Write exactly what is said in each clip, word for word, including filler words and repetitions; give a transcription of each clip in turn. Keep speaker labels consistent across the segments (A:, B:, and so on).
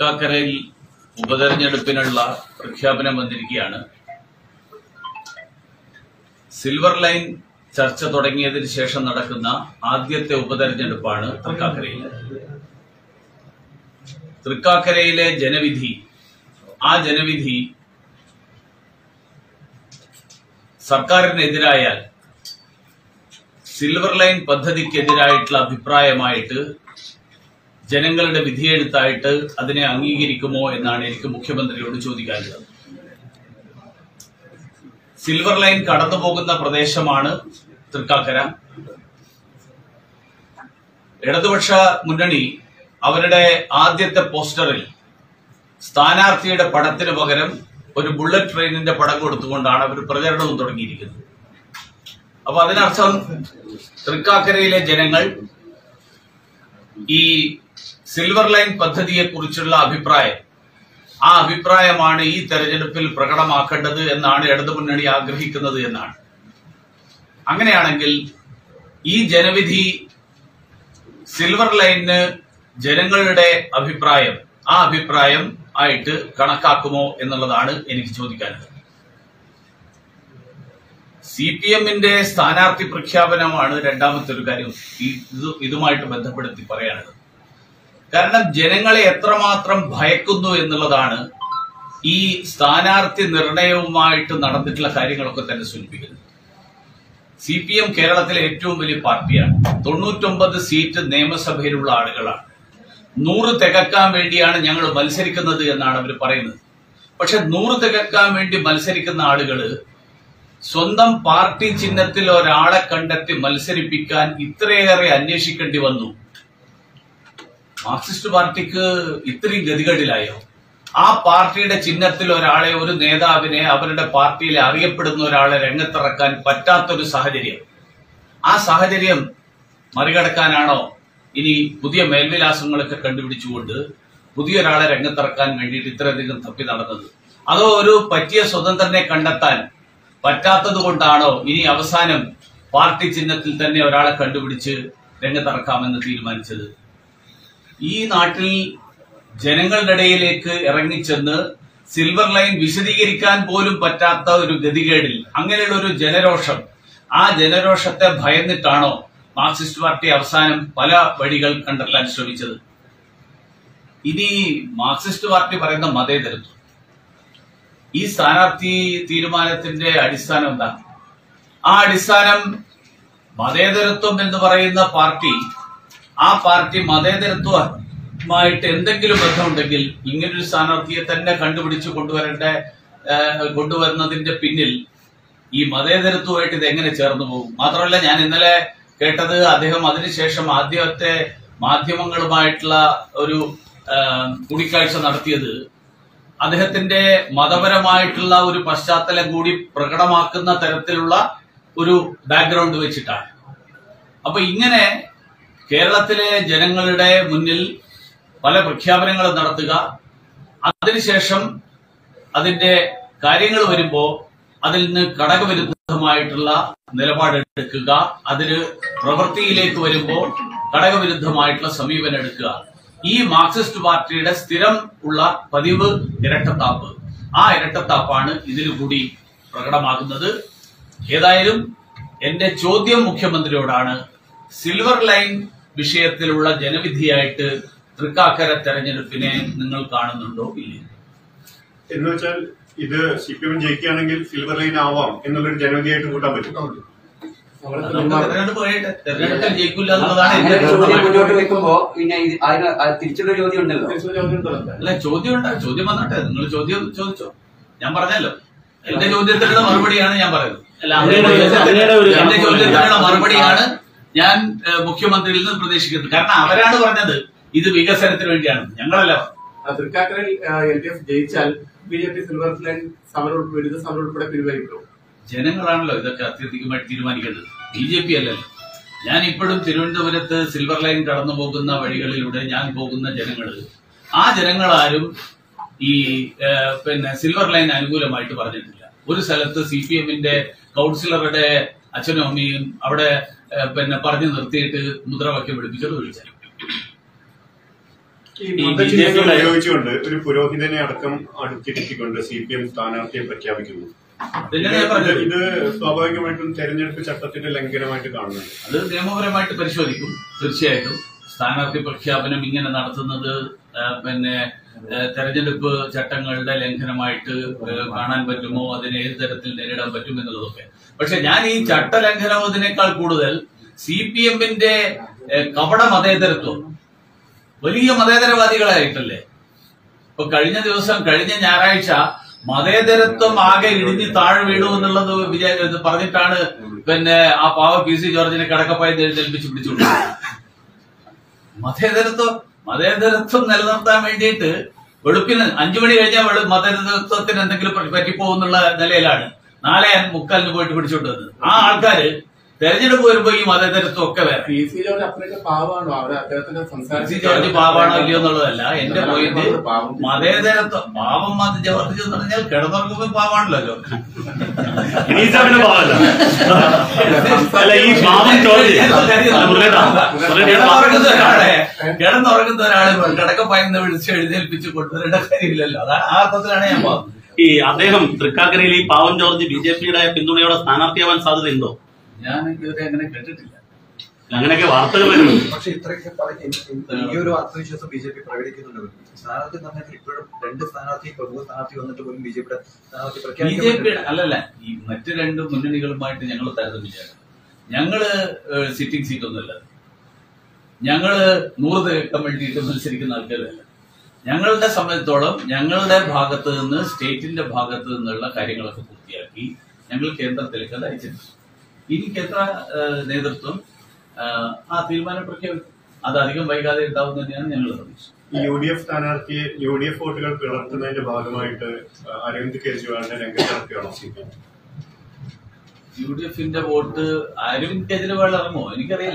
A: തൃക്കാക്കരയിൽ ഉപതെരഞ്ഞെടുപ്പിനുള്ള പ്രഖ്യാപനം വന്നിരിക്കുകയാണ്. സിൽവർ ലൈൻ ചർച്ച തുടങ്ങിയതിന് ശേഷം നടക്കുന്ന ആദ്യത്തെ ഉപതെരഞ്ഞെടുപ്പാണ് തൃക്കാക്കരയിൽ. തൃക്കാക്കരയിലെ ജനവിധി, ആ ജനവിധി സർക്കാരിനെതിരായാൽ സിൽവർ ലൈൻ പദ്ധതിക്കെതിരായിട്ടുള്ള അഭിപ്രായമായിട്ട് ജനങ്ങളുടെ വിധിയെഴുത്തായിട്ട് അതിനെ അംഗീകരിക്കുമോ എന്നാണ് എനിക്ക് മുഖ്യമന്ത്രിയോട് ചോദിക്കാനുള്ളത്. സിൽവർ ലൈൻ കടന്നുപോകുന്ന പ്രദേശമാണ് തൃക്കാക്കര. ഇടതുപക്ഷ മുന്നണി അവരുടെ ആദ്യത്തെ പോസ്റ്ററിൽ സ്ഥാനാർത്ഥിയുടെ പടത്തിന് പകരം ഒരു ബുള്ളറ്റ് ട്രെയിനിന്റെ പടം കൊടുത്തുകൊണ്ടാണ് അവർ പ്രചരണവും തുടങ്ങിയിരിക്കുന്നത്. അപ്പൊ അതിനർത്ഥം തൃക്കാക്കരയിലെ ജനങ്ങൾ ഈ സിൽവർ ലൈൻ പദ്ധതിയെക്കുറിച്ചുള്ള അഭിപ്രായം, ആ അഭിപ്രായമാണ് ഈ തെരഞ്ഞെടുപ്പിൽ പ്രകടമാക്കേണ്ടത് എന്നാണ് ഇടതുമുന്നണി ആഗ്രഹിക്കുന്നത് എന്നാണ്. അങ്ങനെയാണെങ്കിൽ ഈ ജനവിധി സിൽവർ ലൈനിന് ജനങ്ങളുടെ അഭിപ്രായം, ആ അഭിപ്രായം ആയിട്ട് കണക്കാക്കുമോ എന്നുള്ളതാണ് എനിക്ക് ചോദിക്കാനുള്ളത്. സി പി എമ്മിന്റെ സ്ഥാനാർത്ഥി പ്രഖ്യാപനമാണ് രണ്ടാമത്തെ ഒരു കാര്യം ഇതുമായിട്ട് ബന്ധപ്പെടുത്തി പറയാനുള്ളത്. കാരണം ജനങ്ങളെ എത്രമാത്രം ഭയക്കുന്നു എന്നുള്ളതാണ് ഈ സ്ഥാനാർത്ഥി നിർണയവുമായിട്ട് നടന്നിട്ടുള്ള കാര്യങ്ങളൊക്കെ തന്നെ സൂചിപ്പിക്കുന്നത്. സി പി എം കേരളത്തിലെ ഏറ്റവും വലിയ പാർട്ടിയാണ്. തൊണ്ണൂറ്റൊമ്പത് സീറ്റ് നിയമസഭയിലുള്ള ആളുകളാണ്. നൂറ് തികക്കാൻ വേണ്ടിയാണ് ഞങ്ങൾ മത്സരിക്കുന്നത് എന്നാണ് അവർ പറയുന്നത്. പക്ഷെ നൂറ് തികക്കാൻ വേണ്ടി മത്സരിക്കുന്ന ആളുകള് സ്വന്തം പാർട്ടി ചിഹ്നത്തിൽ ഒരാളെ കണ്ടെത്തി മത്സരിപ്പിക്കാൻ ഇത്രയേറെ അന്വേഷിക്കേണ്ടി വന്നു. മാർക്സിസ്റ്റ് പാർട്ടിക്ക് ഇത്രയും ഗതികേടിലായോ? ആ പാർട്ടിയുടെ ചിഹ്നത്തിൽ ഒരാളെ, ഒരു നേതാവിനെ, അവരുടെ പാർട്ടിയിൽ അറിയപ്പെടുന്ന ഒരാളെ രംഗത്തിറക്കാൻ പറ്റാത്തൊരു സാഹചര്യം. ആ സാഹചര്യം മറികടക്കാനാണോ ഇനി പുതിയ മേൽവിലാസങ്ങളൊക്കെ കണ്ടുപിടിച്ചുകൊണ്ട് പുതിയൊരാളെ രംഗത്തിറക്കാൻ വേണ്ടിയിട്ട് ഇത്രയധികം തപ്പി നടന്നത്? അതോ ഒരു പറ്റിയ സ്വതന്ത്രനെ കണ്ടെത്താൻ പറ്റാത്തത് കൊണ്ടാണോ ഇനി അവസാനം പാർട്ടി ചിഹ്നത്തിൽ തന്നെ ഒരാളെ കണ്ടുപിടിച്ച് രംഗത്തിറക്കാമെന്ന് തീരുമാനിച്ചത്? ഈ നാട്ടിൽ ജനങ്ങളുടെ ഇടയിലേക്ക് ഇറങ്ങിച്ചെന്ന് സിൽവർ ലൈൻ വിശദീകരിക്കാൻ പോലും പറ്റാത്ത ഒരു ഗതികേടിൽ, അങ്ങനെയുള്ള ഒരു ജനരോഷം, ആ ജനരോഷത്തെ ഭയന്നിട്ടാണോ മാർക്സിസ്റ്റ് പാർട്ടി അവസാനം പല വഴികൾ കണ്ടെത്താൻ ശ്രമിച്ചത്? ഇനി മാർക്സിസ്റ്റ് പാർട്ടി പറയുന്ന മതേതരത്വം, ഈ സ്ഥാനാർത്ഥി തീരുമാനത്തിന്റെ അടിസ്ഥാനം എന്താ? ആ അടിസ്ഥാനം മതേതരത്വം എന്ന് പറയുന്ന പാർട്ടി, ആ പാർട്ടി മതേതരത്വമായിട്ട് എന്തെങ്കിലും ബന്ധമുണ്ടെങ്കിൽ ഇങ്ങനൊരു സ്ഥാനാർത്ഥിയെ തന്നെ കണ്ടുപിടിച്ച് കൊണ്ടുവരേണ്ട കൊണ്ടുവരുന്നതിന്റെ പിന്നിൽ ഈ മതേതരത്വമായിട്ട് ഇത് എങ്ങനെ ചേർന്ന് പോകും? മാത്രമല്ല, ഞാൻ ഇന്നലെ കേട്ടത് അദ്ദേഹം അതിനുശേഷം ആദ്യത്തെ മാധ്യമങ്ങളുമായിട്ടുള്ള ഒരു കൂടിക്കാഴ്ച നടത്തിയത് അദ്ദേഹത്തിന്റെ മതപരമായിട്ടുള്ള ഒരു പശ്ചാത്തലം കൂടി പ്രകടമാക്കുന്ന തരത്തിലുള്ള ഒരു ബാക്ക്ഗ്രൗണ്ട് വെച്ചിട്ടാണ്. അപ്പൊ ഇങ്ങനെ കേരളത്തിലെ ജനങ്ങളുടെ മുന്നിൽ പല പ്രഖ്യാപനങ്ങളും നടത്തുക, അതിനുശേഷം അതിന്റെ കാര്യങ്ങൾ വരുമ്പോ അതിൽ നിന്ന് ഘടകവിരുദ്ധമായിട്ടുള്ള നിലപാടെടുക്കുക, അതിന് പ്രവൃത്തിയിലേക്ക് വരുമ്പോൾ ഘടകവിരുദ്ധമായിട്ടുള്ള സമീപനം എടുക്കുക. ഈ മാർക്സിസ്റ്റ് പാർട്ടിയുടെ സ്ഥിരം ഉള്ള പതിവ് ഇരട്ടത്താപ്പ്, ആ ഇരട്ടത്താപ്പാണ് ഇതിലുകൂടി പ്രകടമാകുന്നത്. ഏതായാലും എന്റെ ചോദ്യം മുഖ്യമന്ത്രിയോടാണ്, സിൽവർ ലൈൻ വിഷയത്തിലുള്ള ജനവിധിയായിട്ട് തൃക്കാക്കര തെരഞ്ഞെടുപ്പിനെ നിങ്ങൾ കാണുന്നുണ്ടോ ഇല്ലേ?
B: എന്ന് വെച്ചാൽ ഇത് സി പി എം ജയിക്കുകയാണെങ്കിൽ സിൽവർ ലൈൻ ആവാം എന്നുള്ളൊരു ജനവിധിയായിട്ട് കൂട്ടാൻ പറ്റും.
A: തെരഞ്ഞെടുപ്പിൽ ജയിക്കില്ല എന്നുള്ളതാണ്
C: മുന്നോട്ട് വെക്കുമ്പോ പിന്നെ തിരിച്ചുള്ള ചോദ്യം ഉണ്ടല്ലോ.
A: അല്ല, ചോദ്യം ഉണ്ടാകും. ചോദ്യം വന്നോട്ടെ, നിങ്ങൾ ചോദ്യം ചോദിച്ചോ. ഞാൻ പറഞ്ഞല്ലോ, എന്റെ ചോദ്യത്തിനുള്ള മറുപടിയാണ് ഞാൻ പറയുന്നത്. എന്റെ ചോദ്യത്തിനുള്ള മറുപടിയാണ് ഞാൻ മുഖ്യമന്ത്രിയിൽ നിന്ന് പ്രതീക്ഷിക്കുന്നത്. കാരണം അവരാണ് പറഞ്ഞത് ഇത് വികസനത്തിന് വേണ്ടിയാണ്, ഞങ്ങളല്ല.
D: തൃക്കാക്കരയിൽ എൽ ഡി എഫ് ജയിച്ചാൽ B J P silver line സമരം വിരുദ്ധ സമരം ഉൾപ്പെടെ പിൻവലിക്കും.
A: ജനങ്ങളാണല്ലോ ഇതൊക്കെ അത്യധികമായിട്ട് തീരുമാനിക്കേണ്ടത്, ബി ജെ പി അല്ലല്ലോ. ഞാൻ ഇപ്പോഴും തിരുവനന്തപുരത്ത് സിൽവർ ലൈൻ കടന്നു പോകുന്ന വഴികളിലൂടെ ഞാൻ പോകുന്ന ജനങ്ങള്, ആ ജനങ്ങളാരും ഈ പിന്നെ സിൽവർ ലൈൻ അനുകൂലമായിട്ട് പറഞ്ഞിട്ടില്ല. ഒരു സ്ഥലത്ത് സി പി എമ്മിന്റെ കൗൺസിലറുടെ അച്ഛനും അമ്മയും അവിടെ പിന്നെ പറഞ്ഞു നിർത്തിയിട്ട് മുദ്രാവാക്യം വിളിപ്പിച്ചത് ഒഴിച്ചാൽ
B: ഉപയോഗിച്ചുകൊണ്ട് ഒരു പുരോഹിതനെ അടക്കം അടുത്തിരുത്തിക്കൊണ്ട് സി പി എം സ്ഥാനാർത്ഥിയെ പ്രഖ്യാപിക്കുന്നു. ഇത് സ്വാഭാവികമായിട്ടും തെരഞ്ഞെടുപ്പ് ചട്ടത്തിന്റെ ലംഘനമായിട്ട് കാണുന്നുണ്ട്.
A: അത് നിയമപരമായിട്ട് പരിശോധിക്കും. തീർച്ചയായിട്ടും സ്ഥാനാർത്ഥി പ്രഖ്യാപനം ഇങ്ങനെ നടത്തുന്നത് പിന്നെ തെരഞ്ഞെടുപ്പ് ചട്ടങ്ങളുടെ ലംഘനമായിട്ട് കാണാൻ പറ്റുമോ, അതിനെ ഏത് തരത്തിൽ നേരിടാൻ പറ്റും എന്നുള്ളതൊക്കെ. പക്ഷെ ഞാൻ ഈ ചട്ടലംഘനം അതിനേക്കാൾ കൂടുതൽ സി പി എമ്മിന്റെ കപട മതേതരത്വം, വലിയ മതേതരവാദികളായിട്ടല്ലേ. ഇപ്പൊ കഴിഞ്ഞ ദിവസം കഴിഞ്ഞ ഞായറാഴ്ച മതേതരത്വം ആകെ ഇടിഞ്ഞ് താഴെ വീണു എന്നുള്ളത് വിചാരിച്ചത് പറഞ്ഞിട്ടാണ് പിന്നെ ആ പാവ പി സി ജോർജിനെ കടക്കപ്പായി എഴുന്നേൽപ്പിച്ച് പിടിച്ചുകൊണ്ട് മതേതരത്വം മതേതരത്വം നിലനിർത്താൻ വേണ്ടിയിട്ട് വെളുപ്പിന് അഞ്ചു മണി കഴിഞ്ഞാൽ മതേതരത്വത്തിന് എന്തെങ്കിലും പറ്റിപ്പോകുന്നുള്ള നിലയിലാണ് നാളെ മുക്കാലിന് പോയിട്ട് പിടിച്ചോണ്ട് വന്നത്. ആ ആൾക്കാര് തെരഞ്ഞെടുപ്പ് വരുമ്പോ ഈ മതേതരത്വം ഒക്കെ വേറെ.
D: പി സി ജോർജ് അത്രയൊക്കെ പാവാണോ അവിടെ അദ്ദേഹത്തിന്റെ സംസാരം?
A: പി സി ജോർജ് പാവാണോ ഇല്ലയോ എന്നുള്ളതല്ല എന്റെ പോയിന്റ്. മതേതരത്വം പാവം മത ജോർജ് എന്ന് പറഞ്ഞാൽ കിടന്നുറങ്ങുമ്പോ പാവാണല്ലോ ജോർജ്. കിടന്നുറങ്ങുന്ന ഒരാളെ കിടന്നുറങ്ങുന്ന ഒരാളെ കിടക്കപ്പായെന്ന് വിളിച്ച് എഴുന്നേൽപ്പിച്ച് കൊണ്ടുവരേണ്ട കാര്യമില്ലല്ലോ. അതാണ് ആ അർത്ഥത്തിലാണ് ഞാൻ പറഞ്ഞത്.
E: ഈ അദ്ദേഹം തൃക്കാക്കരയിൽ ഈ പാവം ജോർജ് ബി ജെ പിയുടെ പിന്തുണയോടെ സ്ഥാനാർത്ഥിയാവാൻ സാധ്യതയുണ്ടോ?
A: ഞാൻ ഇതുവരെ അങ്ങനെ കേട്ടിട്ടില്ല.
E: അങ്ങനെയൊക്കെ വാർത്തകൾ വരുന്നു.
F: പക്ഷെ ഇത്രയൊക്കെ ഈ ഒരു ആത്മവിശ്വാസം ബി ജെ പി പ്രകടിക്കുന്നുണ്ട്. സ്ഥാനാർത്ഥി പറഞ്ഞാൽ ഇപ്പോഴും രണ്ട് സ്ഥാനാർത്ഥി പ്രമുഖ സ്ഥാനാർത്ഥി വന്നിട്ട് പോലും ബി ജെ പിയുടെ സ്ഥാനാർത്ഥി
A: ബി ജെ പി അല്ലല്ല ഈ മറ്റു രണ്ട് മുന്നണികളുമായിട്ട് ഞങ്ങൾ താരതമ്യം. ഞങ്ങള് സിറ്റിംഗ് സീറ്റ് ഒന്നുമല്ല, ഞങ്ങള് നൂറ് തേക്കം വേണ്ടിയിട്ട് മത്സരിക്കുന്ന ആൾക്കാരല്ല. ഞങ്ങളുടെ സംബന്ധിച്ചോളം ഞങ്ങളുടെ ഭാഗത്ത് നിന്ന് സ്റ്റേറ്റിന്റെ ഭാഗത്ത് നിന്നുള്ള കാര്യങ്ങളൊക്കെ പൂർത്തിയാക്കി ഞങ്ങൾ കേന്ദ്രത്തിലേക്ക് അത് അയച്ചിട്ടുണ്ട്. ഇനി കേന്ദ്ര നേതൃത്വം ആ തീരുമാനം പ്രഖ്യാപിക്കും. അത് അധികം വൈകാതെ ഉണ്ടാവും തന്നെയാണ് ഞങ്ങൾ പ്രതീക്ഷിച്ചത്.
B: യു ഡി എഫ് സ്ഥാനാർത്ഥിയെ യു ഡി എഫ് വോട്ടുകൾ പിളർത്തുന്നതിന്റെ ഭാഗമായിട്ട് അരവിന്ദ് കെജ്രിവാളിനെ രംഗത്തിറക്കുകയാണോ C P M?
A: U D എഫിന്റെ വോട്ട് അരവിന്ദ് കെജ്രിവാൾ ഇറങ്ങുമോ എനിക്കറിയില്ല.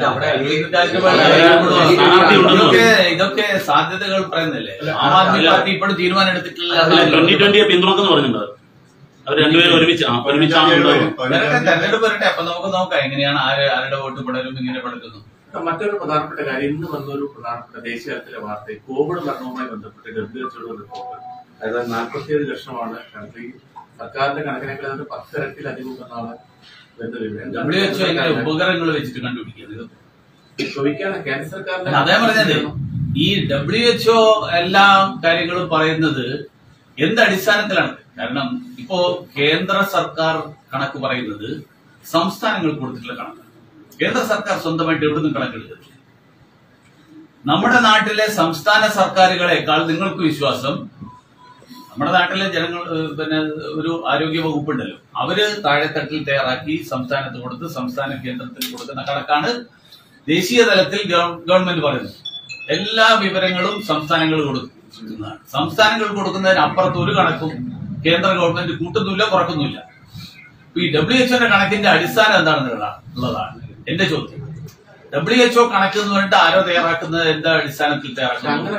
A: ഇതൊക്കെ സാധ്യതകൾ പറയുന്നില്ലേ. ആം ആദ്മി പാർട്ടി ഇപ്പോഴും തീരുമാനം എടുത്തിട്ടില്ല.
E: ട്വന്റി ട്വന്റിയെ പിന്തുണക്കുന്നു പറഞ്ഞിട്ടുണ്ട്. അവർ രണ്ടുപേരും ഒരുമിച്ച്
A: തെരഞ്ഞെടുപ്പ് വരട്ടെ, അപ്പൊ നമുക്ക് നോക്കാം എങ്ങനെയാണ് ആര് ആരുടെ വോട്ട് പടരും ഇങ്ങനെ പടരുന്നു.
D: മറ്റൊരു പ്രധാനപ്പെട്ട കാര്യം, ഇന്ന് വന്നൊരു പ്രധാനപ്പെട്ട ദേശീയ തലത്തിലെ വാർത്ത കോവിഡ് മരണവുമായി ബന്ധപ്പെട്ട് ഗർഭിച്ചുള്ള റിപ്പോർട്ട്. അതായത് നാൽപ്പത്തിയേഴ് ലക്ഷമാണ് കണക്ക്. സർക്കാരിന്റെ കണക്കിനേക്കാൾ പത്തിരട്ടിലധികം എന്നാണ്
A: ഡബ്ല്യു എച്ച് ഒ ഉപകരണങ്ങൾ വെച്ചിട്ട് കണ്ടുപിടിക്കുന്നത്.
D: ചോദിക്കാണ് കേന്ദ്ര സർക്കാരിന്റെ.
A: അതേ പറഞ്ഞത് ഈ ഡബ്ല്യു എച്ച് ഒ എല്ലാ കാര്യങ്ങളും പറയുന്നത് എന്ത് അടിസ്ഥാനത്തിലാണ്? കാരണം ഇപ്പോ കേന്ദ്ര സർക്കാർ കണക്ക് പറയുന്നത് സംസ്ഥാനങ്ങൾ കൊടുത്തിട്ടുള്ള കണക്കാണ്. കേന്ദ്ര സർക്കാർ സ്വന്തമായിട്ട് എവിടുന്നും കണക്കെടുത്തിട്ടില്ല. നമ്മുടെ നാട്ടിലെ സംസ്ഥാന സർക്കാരുകളെക്കാൾ നിങ്ങൾക്ക് വിശ്വാസം നമ്മുടെ നാട്ടിലെ ജനങ്ങൾ പിന്നെ ഒരു ആരോഗ്യ വകുപ്പുണ്ടല്ലോ, അവര് താഴെത്തട്ടിൽ തയ്യാറാക്കി സംസ്ഥാനത്ത് കൊടുത്ത് സംസ്ഥാന കേന്ദ്രത്തിൽ കൊടുക്കുന്ന കണക്കാണ് ദേശീയ തലത്തിൽ ഗവൺമെന്റ് പറയുന്നത്. എല്ലാ വിവരങ്ങളും സംസ്ഥാനങ്ങൾ കൊടുക്കുന്നതാണ്. സംസ്ഥാനങ്ങൾ കൊടുക്കുന്നതിന് അപ്പുറത്ത് ഒരു കണക്കും കേന്ദ്ര ഗവൺമെന്റ് കൂട്ടുന്നില്ല, കുറക്കുന്നില്ല. ഈ ഡബ്ല്യു എച്ച് ഒന്റെ കണക്കിന്റെ അടിസ്ഥാനം എന്താണെന്നുള്ളതാണ് എന്റെ ചോദ്യം. ഡബ്ല്യു എച്ച് ഒ കണക്ക് എന്ന് പറഞ്ഞിട്ട് ആരോ തയ്യാറാക്കുന്നത് എന്താ അടിസ്ഥാനത്തിൽ തയ്യാറാക്കുന്നത്?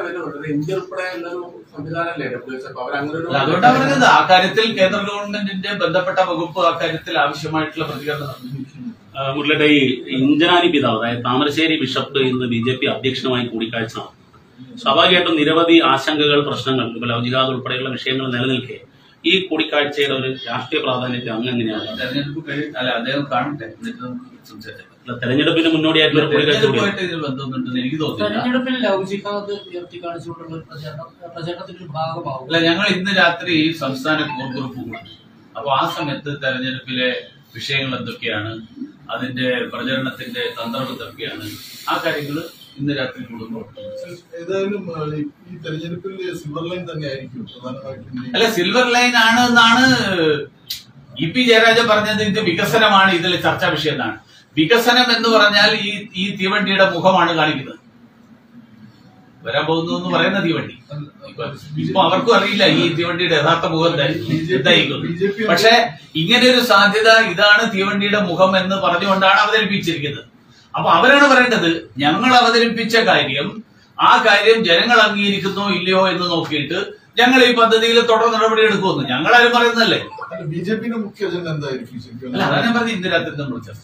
A: അതുകൊണ്ടാണ് പറഞ്ഞത് ആ കാര്യത്തിൽ കേന്ദ്ര ഗവൺമെന്റിന്റെ ബന്ധപ്പെട്ട വകുപ്പ് അക്കാര്യത്തിൽ ആവശ്യമായിട്ടുള്ള പ്രതികരണം.
E: മുരളിയുടെ ഈ ഇഞ്ചനാനി പിതാവ് അതായത് താമരശ്ശേരി ബിഷപ്പ് ഇന്ന് ബി ജെ പി അധ്യക്ഷനുമായി കൂടിക്കാഴ്ച നടന്നു. സ്വാഭാവികമായിട്ടും നിരവധി ആശങ്കകൾ, പ്രശ്നങ്ങൾ, ലൗകികാത ഉൾപ്പെടെയുള്ള വിഷയങ്ങൾ നിലനിൽക്കെ ഈ കൂടിക്കാഴ്ചയുടെ ഒരു രാഷ്ട്രീയ പ്രാധാന്യത്തെ അങ്ങ് എങ്ങനെയാണ്?
A: തെരഞ്ഞെടുപ്പ് അല്ല അദ്ദേഹം കാണട്ടെ,
E: തെരഞ്ഞെടുപ്പിന് മുന്നോടിയായിട്ടുള്ള
A: ബന്ധമൊന്നുണ്ടെന്ന് എനിക്ക് തോന്നുന്നു.
G: തെരഞ്ഞെടുപ്പിൽ ലൗകികത ഉയർത്തി കാണിച്ചുകൊണ്ടുള്ള പ്രചരണത്തിന്റെ ഒരു ഭാഗമാകും.
A: അല്ല, ഞങ്ങൾ ഇന്ന് രാത്രി സംസ്ഥാന കോർ ഗ്രൂപ്പ് കൂടും. അപ്പൊ ആ സമയത്ത് തെരഞ്ഞെടുപ്പിലെ വിഷയങ്ങൾ എന്തൊക്കെയാണ്, അതിന്റെ പ്രചരണത്തിന്റെ തന്ത്രം എന്തൊക്കെയാണ്, ആ കാര്യങ്ങൾ ഇന്ന് രാത്രി കൂടുമ്പോൾ
H: ഏതായാലും ഈ തെരഞ്ഞെടുപ്പിൽ സിൽവർ ലൈൻ തന്നെ ആയിരിക്കും പ്രധാനമായിട്ടും.
A: അല്ല, സിൽവർ ലൈൻ ആണ് എന്നാണ് ഇ പി ജയരാജൻ പറഞ്ഞത്. ഇത് വികസനമാണ് ഇതിൽ ചർച്ചാ വിഷയം എന്നാണ്. വികസനം എന്ന് പറഞ്ഞാൽ ഈ ഈ തീവണ്ടിയുടെ മുഖമാണ് കാണിക്കുന്നത്. വരാൻ പോകുന്നു എന്ന് പറയുന്ന തീവണ്ടി ഇപ്പൊ അവർക്കും അറിയില്ല ഈ തീവണ്ടിയുടെ യഥാർത്ഥ മുഖം എന്തായിരിക്കും. പക്ഷെ ഇങ്ങനെ ഒരു സാധ്യത, ഇതാണ് തീവണ്ടിയുടെ മുഖം എന്ന് പറഞ്ഞുകൊണ്ടാണ് അവതരിപ്പിച്ചിരിക്കുന്നത്. അപ്പൊ അവരാണ് പറയേണ്ടത് ഞങ്ങൾ അവതരിപ്പിച്ച കാര്യം, ആ കാര്യം ജനങ്ങൾ അംഗീകരിക്കുന്നോ ഇല്ലയോ എന്ന് നോക്കിയിട്ട് ഞങ്ങൾ ഈ പദ്ധതിയിൽ തുടർ നടപടി എടുക്കുമെന്ന് ഞങ്ങളാരും പറയുന്നതല്ലേ.
H: ബി ജെ പിയുടെ മുഖ്യ അജണ്ട എന്തായിരിക്കും?
A: അല്ല, അതാണ് ഞാൻ പറഞ്ഞത് ഇന്ന് രാത്രി നമ്മൾ ചർച്ച ചെയ്യും.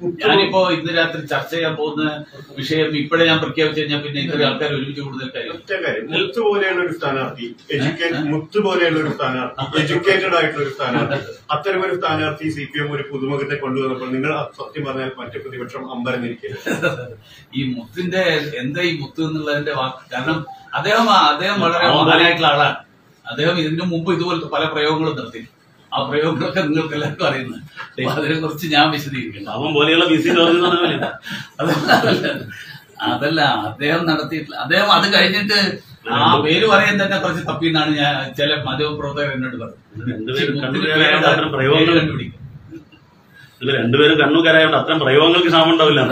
A: ഞാനിപ്പോ ഇന്ന് രാത്രി ചർച്ച ചെയ്യാൻ പോകുന്ന വിഷയം ഇപ്പോഴേ ഞാൻ പ്രഖ്യാപിച്ചു കഴിഞ്ഞാൽ പിന്നെ ഇത്രയും ആൾക്കാർ ഒരുമിച്ച് കൂടുതൽ കാര്യം
B: ഒറ്റ കാര്യം, മുത്ത് പോലെയുള്ള ഒരു സ്ഥാനാർത്ഥി എഡ്യൂക്കേറ്റ് മുത്ത് പോലെയുള്ള ഒരു സ്ഥാനാർത്ഥി എഡ്യൂക്കേറ്റഡ് ആയിട്ടുള്ള ഒരു സ്ഥാനാർത്ഥി അത്തരം ഒരു സ്ഥാനാർത്ഥി സി പി എം ഒരു പുതുമുഖത്തെ കൊണ്ടുവന്നപ്പോൾ നിങ്ങൾ സത്യം പറഞ്ഞാൽ മറ്റു പ്രതിപക്ഷം അമ്പരന്നിരിക്കുന്നത്.
A: ഈ മുത്തിന്റെ എന്താ ഈ മുത്ത് എന്നുള്ളതിന്റെ വാക്ക്, കാരണം അദ്ദേഹം അദ്ദേഹം വളരെ മഹാനായിട്ടുള്ള ആളാണ്. അദ്ദേഹം ഇതിനു മുമ്പ് ഇതുപോലത്തെ പല പ്രയോഗങ്ങളും നടത്തി. ആ പ്രയോഗങ്ങളൊക്കെ നിങ്ങൾക്ക് എല്ലാവർക്കും അറിയുന്നത്. അതിനെ കുറിച്ച് ഞാൻ വിശദീകരിക്കുന്നു.
E: അവൻ പോലെയുള്ള ബി സി ജോർജ്
A: അതല്ല അതല്ല അദ്ദേഹം നടത്തിയിട്ടില്ല. അദ്ദേഹം അത് കഴിഞ്ഞിട്ട് ആ പേര് പറയാൻ തന്നെ കുറച്ച് തപ്പിന്നാണ് ഞാൻ ചില മാധ്യമപ്രവർത്തകർ എന്നോട് പറഞ്ഞത്.
E: പ്രയോഗങ്ങൾ കണ്ടുപിടിക്കും. ഇത് രണ്ടുപേരും കണ്ണൂക്കാരായോണ്ട് അത്തരം പ്രയോഗങ്ങൾക്ക് ക്ഷാമം ഉണ്ടാവില്ല.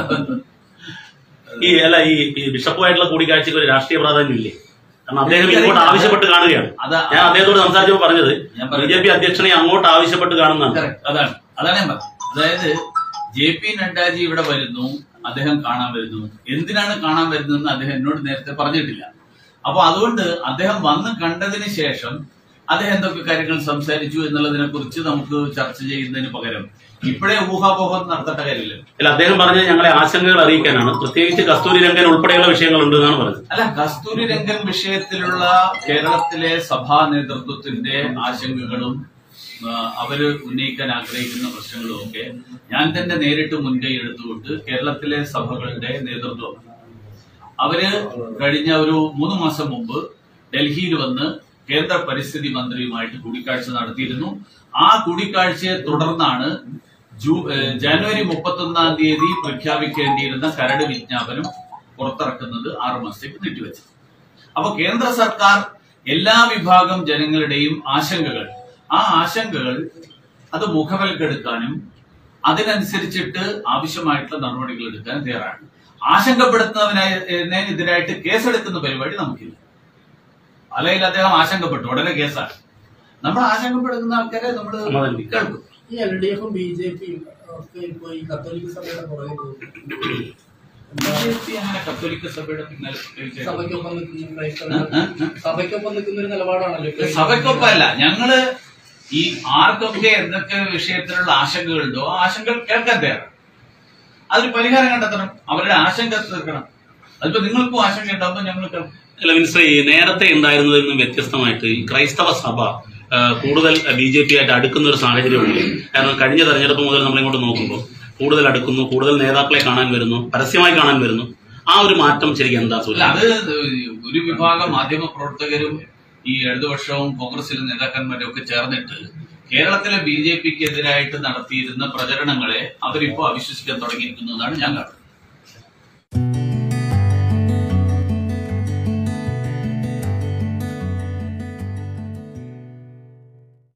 E: ഈ അല്ല ഈ ബിഷപ്പുമായിട്ടുള്ള കൂടിക്കാഴ്ചക്ക് ഒരു രാഷ്ട്രീയ പ്രാധാന്യം ഇല്ലേ? കാരണം അദ്ദേഹം ഇങ്ങോട്ട് ആവശ്യപ്പെട്ട് കാണുകയാണ്. ഞാൻ അദ്ദേഹത്തോട് സംസാരിച്ചപ്പോൾ പറഞ്ഞത് ബി ജെ പി അധ്യക്ഷനെ അങ്ങോട്ട് ആവശ്യപ്പെട്ട് കാണുന്നതാണ്.
A: അതാണ് അതാണ് ഞാൻ പറഞ്ഞത്. അതായത് ജെ പി നഡ്ഡാജി ഇവിടെ വരുന്നു, അദ്ദേഹം കാണാൻ വരുന്നു. എന്തിനാണ് കാണാൻ വരുന്നതെന്ന് അദ്ദേഹം എന്നോട് നേരത്തെ പറഞ്ഞിട്ടില്ല. അപ്പൊ അതുകൊണ്ട് അദ്ദേഹം വന്ന് കണ്ടതിന് ശേഷം അദ്ദേഹം എന്തൊക്കെ കാര്യങ്ങൾ സംസാരിച്ചു എന്നുള്ളതിനെ കുറിച്ച് നമുക്ക് ചർച്ച ചെയ്യുന്നതിന് പകരം ഇപ്പോഴേ ഊഹാപോഹം നടത്തേണ്ട കാര്യമില്ല.
E: അല്ല, അദ്ദേഹം പറഞ്ഞത് ഞങ്ങളെ ആശങ്കകൾ അറിയിക്കാനാണ്, പ്രത്യേകിച്ച് കസ്തൂരി രംഗൻ ഉൾപ്പെടെയുള്ള വിഷയങ്ങളുണ്ട് എന്നാണ് പറഞ്ഞത്.
A: അല്ല, കസ്തൂരി രംഗൻ വിഷയത്തിലുള്ള കേരളത്തിലെ സഭാ നേതൃത്വത്തിന്റെ ആശങ്കകളും അവര് ഉന്നയിക്കാൻ ആഗ്രഹിക്കുന്ന പ്രശ്നങ്ങളും ഒക്കെ ഞാൻ തന്നെ നേരിട്ട് മുൻകൈ എടുത്തുകൊണ്ട് കേരളത്തിലെ സഭകളുടെ നേതൃത്വം അവര് കഴിഞ്ഞ ഒരു മൂന്ന് മാസം മുമ്പ് ഡൽഹിയിൽ വന്ന് കേന്ദ്ര പരിസ്ഥിതി മന്ത്രിയുമായിട്ട് കൂടിക്കാഴ്ച നടത്തിയിരുന്നു. ആ കൂടിക്കാഴ്ചയെ തുടർന്നാണ് ജൂ ജനുവരി മുപ്പത്തി ഒന്നാം തീയതി പ്രഖ്യാപിക്കേണ്ടിയിരുന്ന കരട് വിജ്ഞാപനം പുറത്തിറക്കുന്നത് ആറു മാസത്തേക്ക് നീട്ടിവെച്ചത്. അപ്പൊ കേന്ദ്ര സർക്കാർ എല്ലാ വിഭാഗം ജനങ്ങളുടെയും ആശങ്കകൾ ആ ആശങ്കകൾ അത് മുഖവിലക്കെടുക്കാനും അതിനനുസരിച്ചിട്ട് ആവശ്യമായിട്ടുള്ള നടപടികൾ എടുക്കാനും തയ്യാറാണ്. ആശങ്കപ്പെടുത്തുന്നതിനെതിരായിട്ട് കേസെടുക്കുന്ന പരിപാടി നമുക്കില്ല. അല്ലെങ്കിൽ അദ്ദേഹം ആശങ്കപ്പെട്ടു ഉടനെ കേസാണ്. നമ്മൾ ആശങ്കപ്പെടുന്ന ആൾക്കാരെ നമ്മൾ കേൾക്കും.
G: ഈ എൽ ഡി എഫും ബി ജെ പിയും ഒക്കെ ഇപ്പൊ ഈ കത്തോലിക്ക സഭയുടെ പുറകെ പോകും.
A: അങ്ങനെ കത്തോലിക്ക സഭയുടെ പിന്നാലെ
G: സഭയ്ക്കൊപ്പം നിൽക്കുന്ന സഭയ്ക്കൊപ്പം നിൽക്കുന്ന ഒരു നിലപാടാണല്ലോ.
A: സഭയ്ക്കൊപ്പമല്ല, ഞങ്ങള് ഈ ആർക്കൊക്കെ എന്തൊക്കെ വിഷയത്തിലുള്ള ആശങ്കകളുണ്ടോ ആ ആശങ്കകൾ കേൾക്കാൻ തയ്യാറാണ്. അതിന് പരിഹാരം കണ്ടെത്തണം, അവരുടെ ആശങ്ക തീർക്കണം. അതിപ്പോ നിങ്ങൾക്കും ആശങ്ക ഉണ്ടാകുമ്പോൾ ഞങ്ങൾ കേൾക്കും.
E: അല്ല മിനിസ്റ്റർ, ഈ നേരത്തെ ഉണ്ടായിരുന്നതിൽ നിന്ന് വ്യത്യസ്തമായിട്ട് ഈ ക്രൈസ്തവ സഭ കൂടുതൽ ബി ജെ പി ആയിട്ട് അടുക്കുന്ന ഒരു സാഹചര്യമുണ്ട്. കാരണം കഴിഞ്ഞ തെരഞ്ഞെടുപ്പ് മുതൽ നമ്മളിങ്ങോട്ട് നോക്കുമ്പോൾ കൂടുതൽ അടുക്കുന്നു, കൂടുതൽ നേതാക്കളെ കാണാൻ വരുന്നു, പരസ്യമായി കാണാൻ വരുന്നു. ആ ഒരു മാറ്റം ശരിക്കും എന്താ സൂചന?
A: അത് ഒരു വിഭാഗം മാധ്യമ പ്രവർത്തകരും ഈ ഇടതുപക്ഷവും കോൺഗ്രസിലെ നേതാക്കന്മാരും ഒക്കെ ചേർന്നിട്ട് കേരളത്തിലെ ബി ജെ പിക്ക് എതിരായിട്ട് നടത്തിയിരുന്ന പ്രചരണങ്ങളെ അവരിപ്പോ അവിശ്വസിക്കാൻ തുടങ്ങിയിരിക്കുന്നതാണ് ഞാൻ കാണുന്നത്.